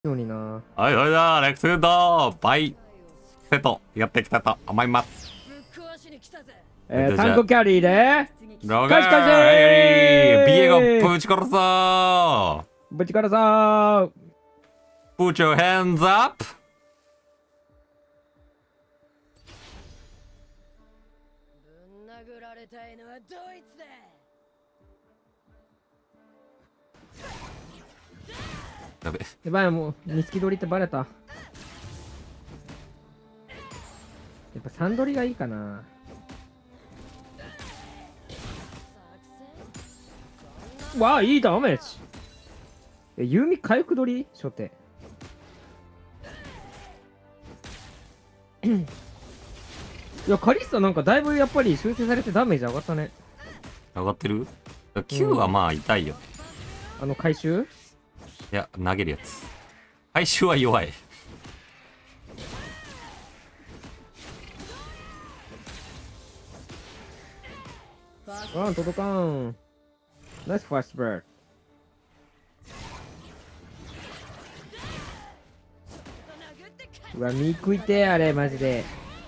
ようにな。 はい、それでは、レックスフードバイセットやっていきたいと思います。 タンクキャリーで、 ロカシカシビエゴぶち殺そう。 ぶちからさー。 Put your hands up! ぶん殴られたいのはドイツだ。 やべ。 やばい、もう、ミスキ取りってバレた。やっぱサンドリがいいかな。わあ、いいダメージ。ユーミ回復取り初手。いや、カリスタなんかだいぶやっぱり修正されてダメージ上がったね。 上がってる ?9 はまあ痛いよ。 回収いや、投げるやつ。回収は弱い。 届かん。ナイスファーストバード。うわ、見食いてあれ、マジで。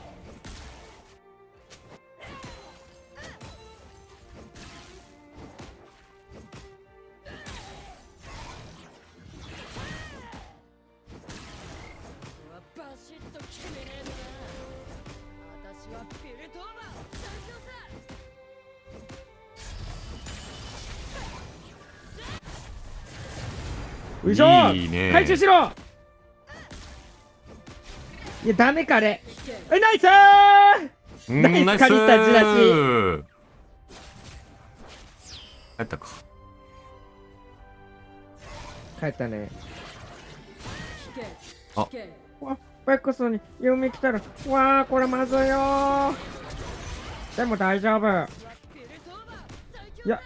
よいしょ、 いいね。 回収しろ。いや、ダメかあれ。ナイスー、ナイスカリスタジラシ。 帰ったか。 帰ったね。 あ、 わ、ベックスにユミ来たら、わあ、これまずいよー。でも大丈夫。いや、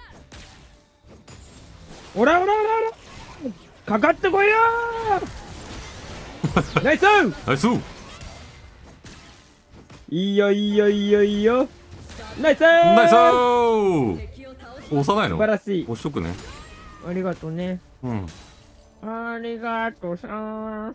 おらおらおらおら、かかってこいよー。ナイスナイス。 いいよいいよいいよいいよ。ナイスナイス押さないの？ 素晴らしい。 押しとくね。 ありがとうね。 うん。 ありがとうさー。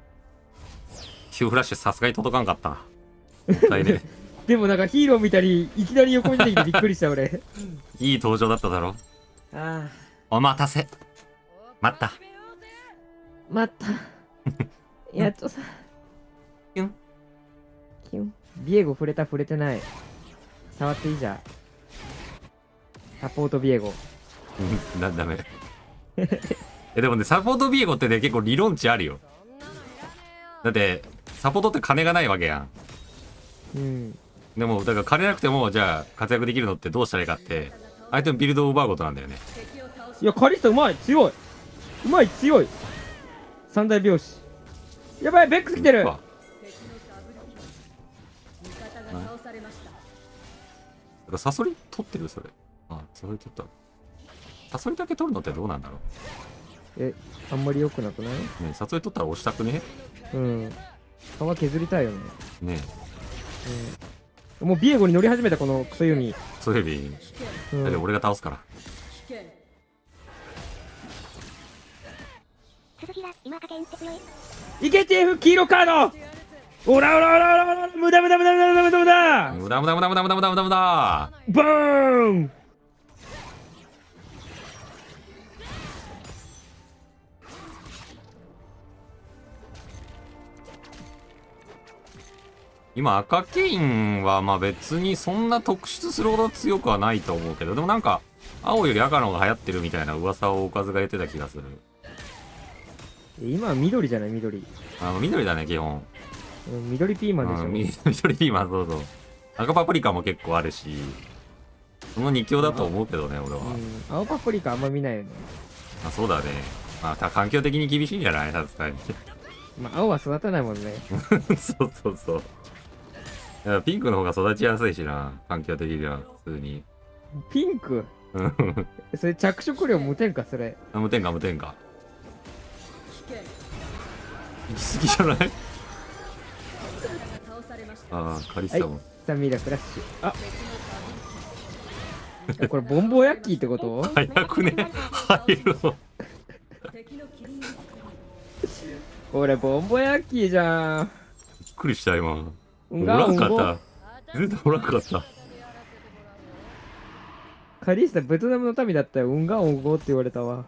Q フラッシュさすがに届かんかった。もったいね。 でもなんかヒーロー見たり、いきなり横に出てきてびっくりした俺。 いい登場だっただろ。 ああ。 お待たせ。待った。 待った。やっとさ。 キュン。 キュン。ビエゴ触れた触れてない。触っていいじゃん。サポートビエゴ。 ダメ。でもね、サポートビエゴってね、結構理論値あるよ。だって、サポートって金がないわけやん。 うん。 でも、だから金なくても、じゃあ活躍できるのってどうしたらいいかって、相手のビルドを奪うことなんだよね。 いや、カリスタうまい、強い。うまい、強い。三大拍子。やばい、ベックス来てる。 サソリ取ってるそれ。あ、サソリ取った。サソリだけ取るのってどうなんだろう。 あんまり良くなくない？ ね、サソリ取ったら押したくね？ うん。皮削りたいよね。 ねうん。もうビエゴに乗り始めたこのクソユミ。 そういう意味、だって俺が倒すから。 いけ TF 黄色カード。おらおらおらおらおら、無駄無駄無駄無駄無駄無駄無駄無駄無駄無駄無駄無駄無駄無駄無駄無駄。 バーン。 今赤ケインはまあ別にそんな突出するほど強くはないと思うけど、でもなんか青より赤の方が流行ってるみたいな噂をおかずが言ってた気がする。 今は緑じゃない？緑。 緑だね基本。 緑ピーマンでしょ。 緑ピーマン、そうそう。赤パプリカも結構あるし、その2強だと思うけどね俺は。 青パプリカあんま見ないよね。 あ、そうだね。まあ環境的に厳しいんじゃない？さすがに。 まあ青は育たないもんね。 そうそうそう。いやピンクの方が育ちやすいしな、環境的には普通に。 ピンクそれ着色料無添加それ。 無添加無添加。行き過ぎじゃない？ああ、カリスタも。 サミーラクラッシュ。あ、これボンボヤッキーってこと？ 早くね、入るの。 俺ボンボヤッキーじゃん。 びっくりした今。おうんがらんかうんごった。全然おらんかった。 カリスタベトナムの民だったよ。うんがうんごって言われたわ。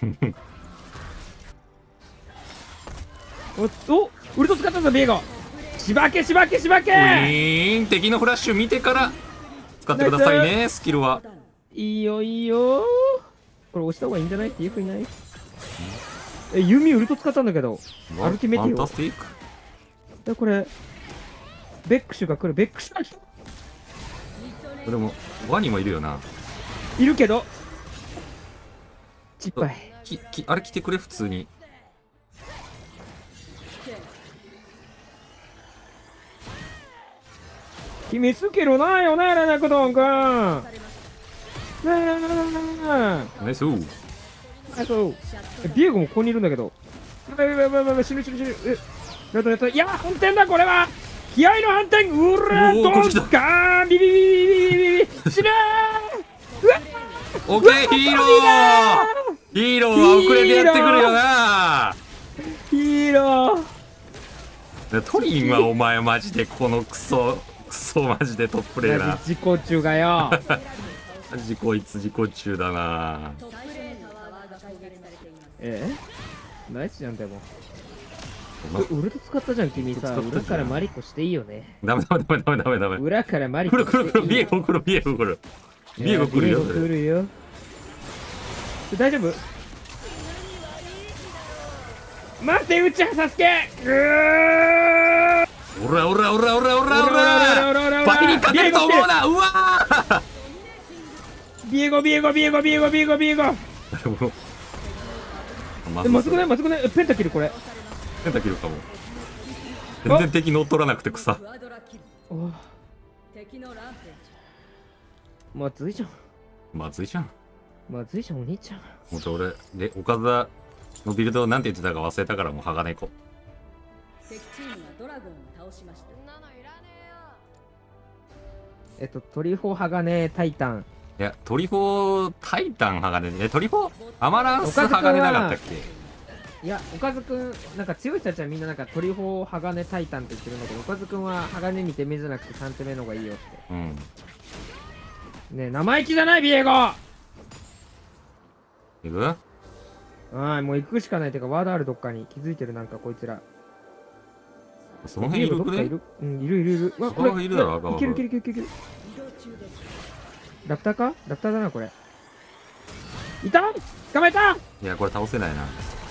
おウルト使ったぞビエゴ。しばけしばけしばけ。 ウィーン、敵のフラッシュ見てから使ってくださいね、スキルは。 いいよいいよ。これ押した方がいいんじゃないっていうふういない？ユミウルト使ったんだけど。アルティメティオファンタスティック。 これベックシュが来る。ベックシュが来た。 でもワニもいるよな。 いるけど失敗。 あれ来てくれ普通に。 君スキルないよねレネクドンくん。ねえナイス。 ビエゴもここにいるんだけど。死ぬ死ぬ死ぬ。やったやった。いや反転だこれは。気合の反転。うらどんかービビビビビビビ死ぬー。うわオッケーヒーロー。ヒーローは遅れてやってくるよな。 ヒーロー。 トリンはお前マジでこのクソマジでトッププレイヤーな。 自己中がよ。 マジこいつ自己中だな。 ナイスじゃんでも。ウルト使ったじゃん君さ。裏からマリコしていいよね。 ダメ。 裏からマリコ来していい。 るビエゴ来る。ビエゴ来るよ。 来るよ。大丈夫？待ってうちはサスケ。 おら倍に勝てると思うな。うわービエゴまずくないペンタキルこれ。 ペンタキルかも。全然敵乗っ取らなくて草。 まずいじゃんお兄ちゃん。 もう俺で岡田のビルドなんて言ってたか忘れたからもう鋼子。 敵チームがドラゴンを倒しました。 トリフォー鋼タイタン。 いやトリフォータイタン鋼トリフォーアマランス鋼なかったっけ。 いやおかずくんなんか強い人たちはみんななんかトリフォー鋼タイタンって言ってるんだけど、おかずくんは鋼2手目じゃなくて3手目の方がいいよって。ねえ生意気じゃないビエゴ。 行く？ もう行くしかない。てかワードあるどっかに気づいてるなんかこいつら。 その辺いるくね？ いる。わこれいるだろ赤。 いける。ラプターだなこれ。いた？捕まえた？ いやこれ倒せないな。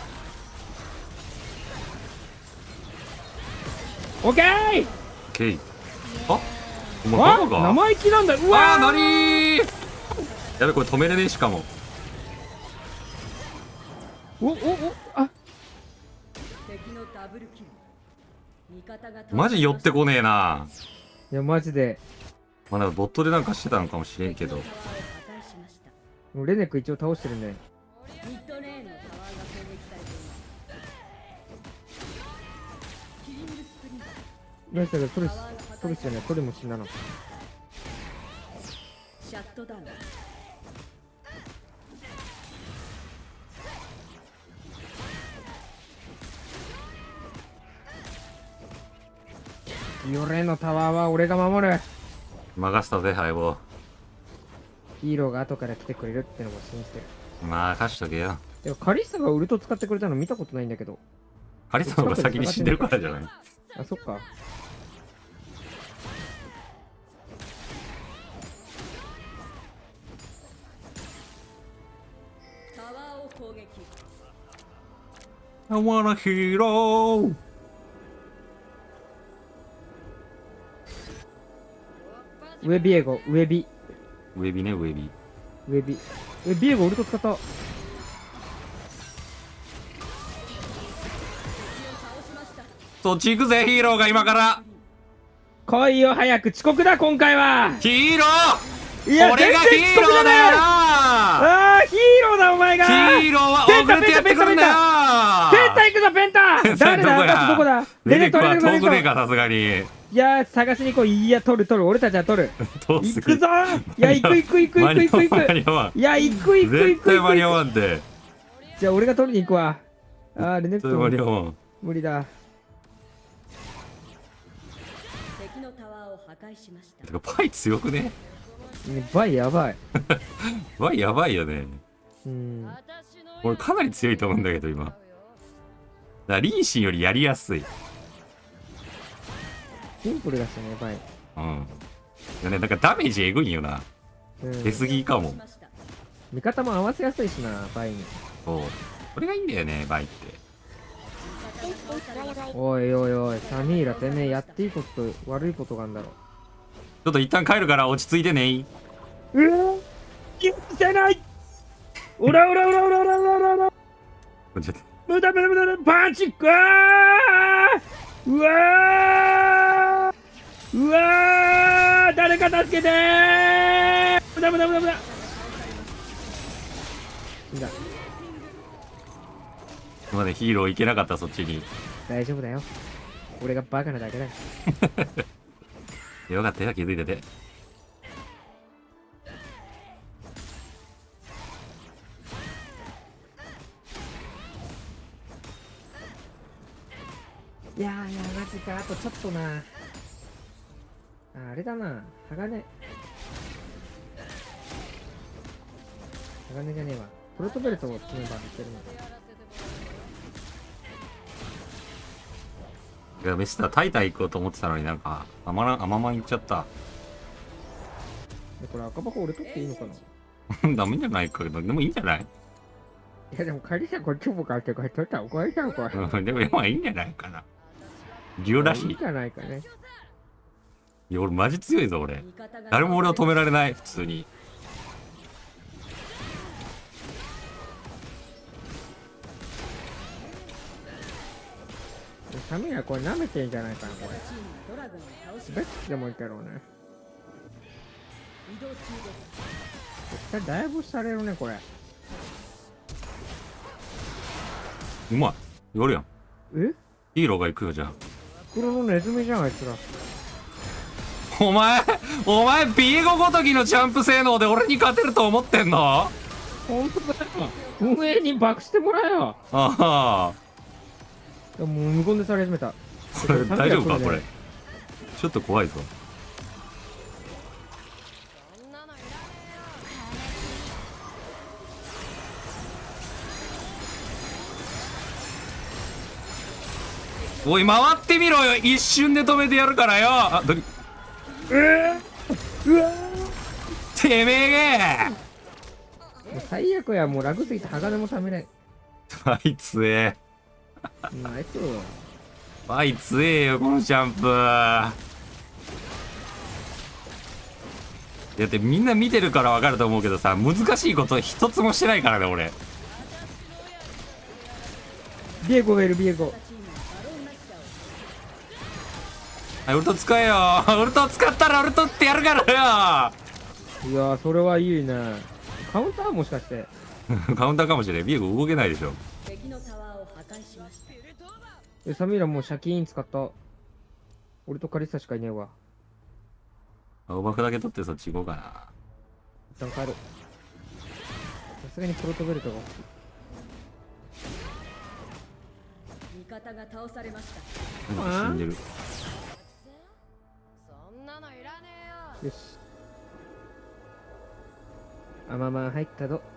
オッケー。 あお前バカか？ 生意気なんだ。うわーなにー。やべこれ止めれねえしかも。 敵のダブルキル。味方がマジ寄ってこねえな。 いやマジで。 まあなんかボットでなんかしてたのかもしれんけど。 もうレネック一応倒してるね。 ミッドレーンのタワーが攻撃されています。キリングスプリント。 ナイスだけどトルスじゃない。トルも死んだな。 シャットダウン。 ヨレのタワーは俺が守る。 任せたぜ相棒。 ヒーローが後から来てくれるってのも信じてる。 任しとけよ。 でもカリスタがウルト使ってくれたの見たことないんだけど。 カリスタの方が先に死んでるからじゃない？ あ、そっか。 タワーを攻撃。 I wanna hero。 上ビエゴ、上ビ。 上ビね、上ビ。 ビエゴウルト使った。 そっち行くぜ、ヒーローが今から。 来いよ、早く。遅刻だ、今回は。 ヒーロー。 いや、 俺がヒーローだよな。 ああ、ヒーローだ、お前が。 ヒーローは遅れてやってくるんだよ。 ペンタ行くぞ、ペンタ。誰だ、どこだ。 レネックは遠くねえか、さすがに。 いやー、探しに行こう。いや、取る。俺たちは取る。 行くぞー。いや、行く。いや、行く。 絶対間に合わんで。 じゃあ、俺が取りに行くわ。あー、レネック。 間に合わん。 無理だ。 敵のタワーを破壊しました。 てかパイ強くね？ バイやばい。 パイやばいよね。 うん。 俺かなり強いと思うんだけど今。だからリーシンよりやりやすい。 シンプルだしね、バイ。 うん。でね、なんかダメージえぐいんよな。 うん出過ぎかも。 味方も合わせやすいしな、バイに。 そう。これがいいんだよね、バイって。 おいおいおい、サミーラ、てめえやっていいことと悪いことがあるんだろ。 ちょっと一旦帰るから落ち着いてね。 許せない。オラオラオラオラオラオラオラオラ。 ちょっと無駄無駄無駄無駄パンチ。うわーうわーうわー誰か助けてー。無駄無駄無駄無駄。いだ。 まだヒーローいけなかった、そっちに。 大丈夫だよ。俺がバカなだけだ。 よかったよ、気づいてて。 いやーいやマジか、あとちょっとな。あれだな、鋼じゃねえわ。プロトベルトを積めばいけるのか。 いや、メスタータイタン行こうと思ってたのになんか、あまま行っちゃった。 でこれ赤箱俺取っていいのかな。 ダメじゃないかけど、でもいいんじゃない？ いやでも仮さこっちも買ってこれ取ったら怒られちゃうこれ。 でも今いいんじゃないかな。リオらしい。 いいじゃないかね。 いや、俺マジ強いぞ、俺。誰も俺を止められない、普通に。 サミーラこれ舐めてんじゃないかな、これ。ベッツでもいいけどね。絶対だいぶされるね、これ。 うまい。やるやん。 えヒーローが行くよ、じゃあ。 袋のネズミじゃん、あいつら。 お前ビエゴごときのジャンプ性能で俺に勝てると思ってんの？ 本当だよ。運営に爆してもらえよ。 ああ。 いやもう無言でされ始めた。 これ大丈夫かこれ。ちょっと怖いぞ。おい回ってみろよ、一瞬で止めてやるからよ。あ、 うわてめえもう最悪や、もう楽すぎて鋼もためれん。 あいつえナイス。 あいつえよこのジャンプ。だってみんな見てるから分かると思うけどさ、難しいこと一つもしてないからね俺。 ビエゴがいる、ビエゴ。 はい、ウルト使えよ。ウルト使ったらウルトってやるからよ。 いやーそれはいいね。カウンターもしかして。 カウンターかもしれん。ビエゴ動けないでしょ。 敵のタワーを破壊しました。 サミーラもうシャキーン使った。俺とカリッサしかいねえわ。 青バフだけ取ってそっち行こうかな。 一旦帰ろう。さすがにプロトベルトが欲しい。 味方が倒されました。 なんか死んでる。 そんなのいらねえよ。 よし。あまま入ったぞ。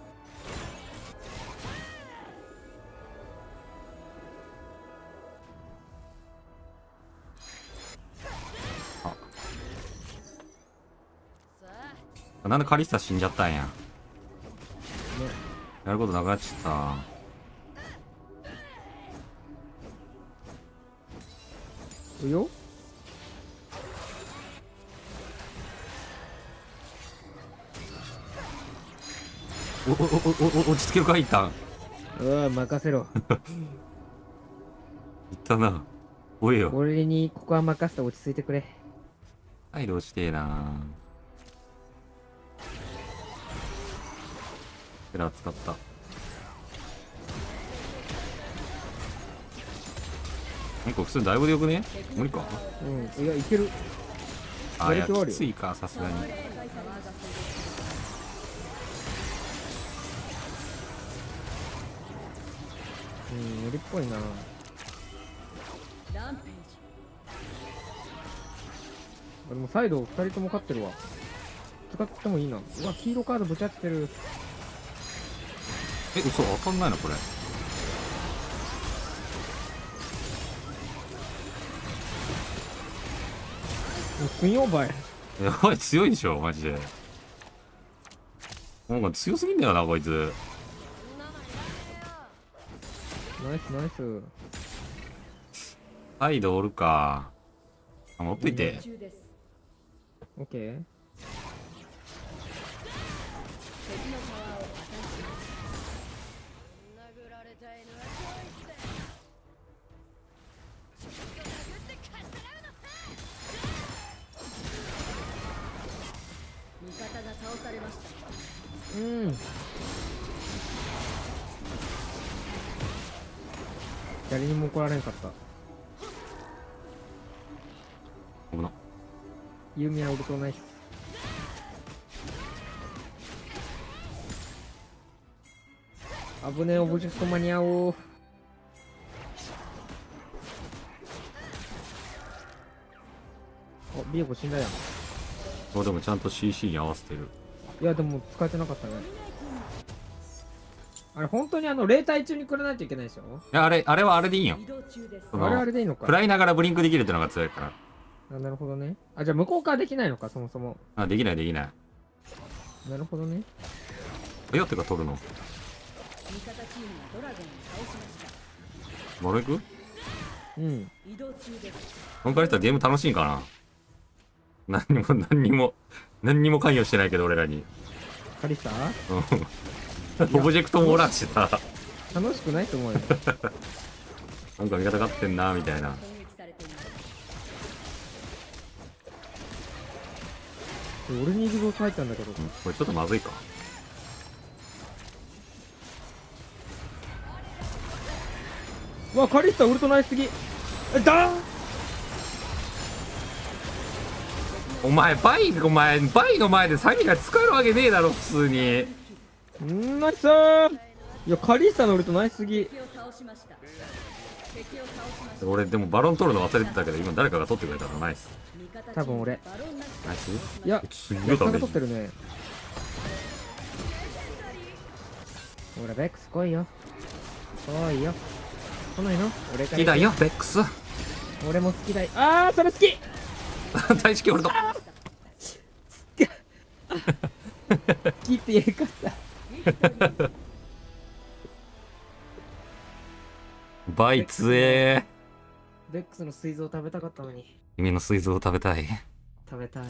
なんでカリスタ死んじゃったんや。やることなくなっちゃった。 うよ落ち着けるか一旦。 任せろ。 一旦な。おえよ。 俺にここは任せて落ち着いてくれ。 はい、どうしてえな。エラー使った。なんか普通にだいぶでよくね？無理か。 うん、いやいける。 あ、いややる気はあるよきついか、さすがに。 無理っぽいな。 俺もサイド2人とも勝ってるわ。使ってもいいな。うわ、黄色カードぶち当ててる。 え、嘘、わかんないな、これ。 もう強いばい。 やばい、強いでしょ、マジで。なんか強すぎんだよな、こいつ。 ナイスナイス。 サイドおるか。あ、持っといて。 オッケー。 味方が倒されました。 うん。誰にも怒られんかった。 危な。 ユーミンはウルトナイス。危ねえ、オブジェクトマニアを。あ、ビエゴ死んだやん。 あ、でもちゃんと CC に合わせてる。 いや、でも使えてなかったね。あれ、本当に0対中にくれないといけないでしょ。 いや、あれはあれでいいんよ。 あれあれでいいのか。 食らいながらブリンクできるってのが強いから。 あ、なるほどね。あ、じゃあ向こう側できないのか、そもそも。 あ、できないできない。 なるほどね。 いや、ってか取るの。 味方チームがドラゴンを倒しました。 モロ行く？ うん。 移動中です。 このからしたらゲーム楽しいんかな。何にも関与してないけど、俺らに。 カリスタうん。オブジェクトもおらんしな。 楽しくないと思うよ。 なんか味方勝ってんな、みたいな。 攻撃されています。 俺に行くぞ書いたんだけど。 これちょっとまずいか。 うわ、カリスタウルトナイスすぎ。え、だー。 お前バイの前でサギが使えるわけねえだろ、普通に。 ナイスー。いや、カリスタのウルトナイスすぎ。 敵を倒しました。敵を倒しました。 俺でもバロン取るの忘れてたけど、今誰かが取ってくれたの。ナイス。 味方チーム多分俺バロンなしナイス。 いや、 すげえヤクさんがダメージ取ってるね。ほら、ベックス来いよ。来いよ。来ないの俺から。 好きだよ、ベックス。 俺も好きだよ。あー、それ好き。 大式俺と。 好きって言えかった。 バイ強え。 ベックスの膵臓食べたかったのに。 君の膵臓を食べたい。 食べたい。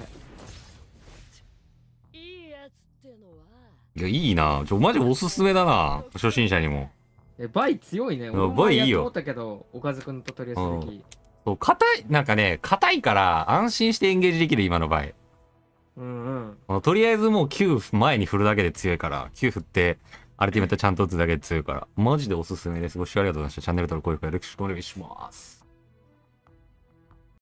いいやつってのは。 いや、いいな。マジおすすめだな。初心者にも。 バイ強いね。俺もバイいいよやっと思ったけど、おかずくんと取り寄せた時。 そう、硬い、なんかね、硬いから安心してエンゲージできる、今の場合。 うんうん。 とりあえずもう9前に振るだけで強いから、9振って、アルティメットちゃんと打つだけで強いから、マジでおすすめです。ご視聴ありがとうございました。チャンネル登録、高評価よろしくお願いします。